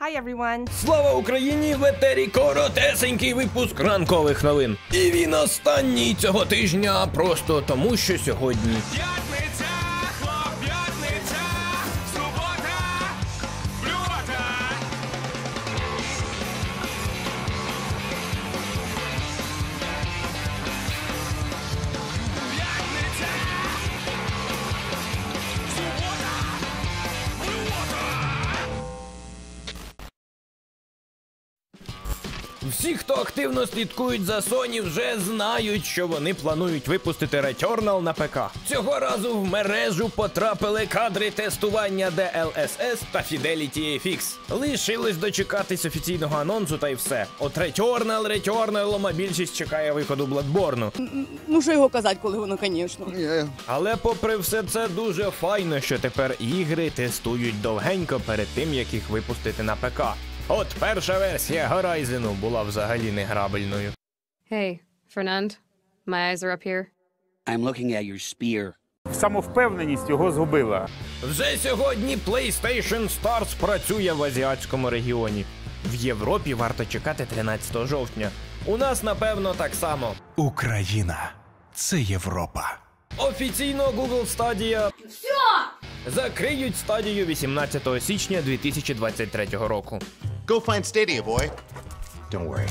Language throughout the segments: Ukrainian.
Hi everyone! Слава Україні! В етері коротесенький випуск ранкових новин. І він останній цього тижня просто тому, що сьогодні... П'ятниця, хлоп'ятниця, субота, блювота. П'ятниця, субота, блювота. Всі, хто активно слідкують за Sony, вже знають, що вони планують випустити Returnal на ПК. Цього разу в мережу потрапили кадри тестування DLSS та Fidelity FX. Лишилось дочекатись офіційного анонсу та й все. От Returnal, а більшість чекає виходу Bloodborne. Ну, що його казати, коли воно, звісно. Але попри все це дуже файно, що тепер ігри тестують довгенько перед тим, як їх випустити на ПК. От перша версія Horizon була взагалі неграбельною. Hey, Fernand, my eyes are up here. I'm looking at your spear. Самовпевненість його згубила. Вже сьогодні PlayStation Stars працює в азіатському регіоні. В Європі варто чекати 13 жовтня. У нас, напевно, так само. Україна – це Європа. Офіційно Google Stadia закриють стадію 18 січня 2023 року. Go find Stadia, boy. Don't worry.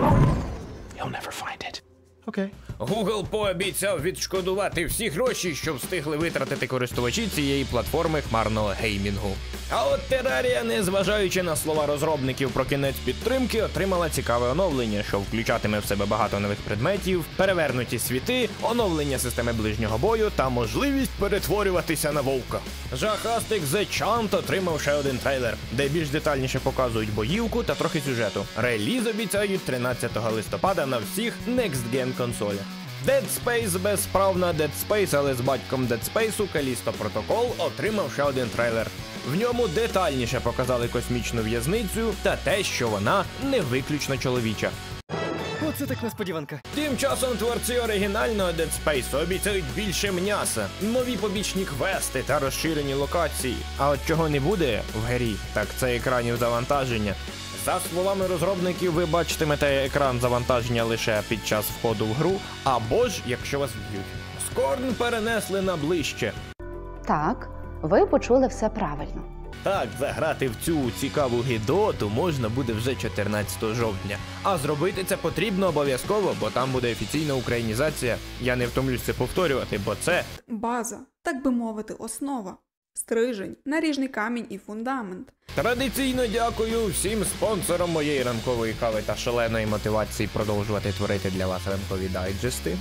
You'll never find it. Okay. Google пообіцяв відшкодувати всі гроші, що встигли витратити користувачі цієї платформи хмарного геймінгу. А от Terraria, незважаючи на слова розробників про кінець підтримки, отримала цікаве оновлення, що включатиме в себе багато нових предметів, перевернуті світи, оновлення системи ближнього бою та можливість перетворюватися на вовка. Жахастик The Chant отримав ще один трейлер, де більш детальніше показують боївку та трохи сюжету. Реліз обіцяють 13 листопада на всіх Next Gen консолях. Dead Space без прав на Dead Space, але з батьком Dead Space Callisto Protocol отримав ще один трейлер. В ньому детальніше показали космічну в'язницю та те, що вона не виключно чоловіча. Оце так несподіванка. Тим часом творці оригінального Dead Space обіцяють більше м'яса, нові побічні квести та розширені локації. А от чого не буде в грі, так це екранів завантаження. За словами розробників, ви бачитимете екран завантаження лише під час входу в гру, або ж, якщо вас вб'ють. Скорн перенесли на ближче. Так, ви почули все правильно. Так, заграти в цю цікаву гідоту можна буде вже 14 жовтня. А зробити це потрібно обов'язково, бо там буде офіційна українізація. Я не втомлюсь це повторювати, бо це... база, так би мовити, основа. Стрижень, наріжний камінь і фундамент. Традиційно дякую всім спонсорам моєї ранкової кави та шаленої мотивації продовжувати творити для вас ранкові дайджести.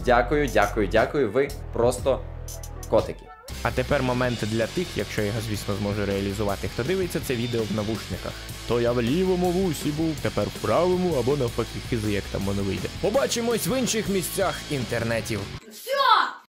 Дякую, ви просто котики. А тепер момент для тих, якщо я його, звісно, зможу реалізувати, хто дивиться це відео в навушниках. То я в лівому вусі був, тепер в правому або навпаки хизи, як там воно вийде. Побачимось в інших місцях інтернетів.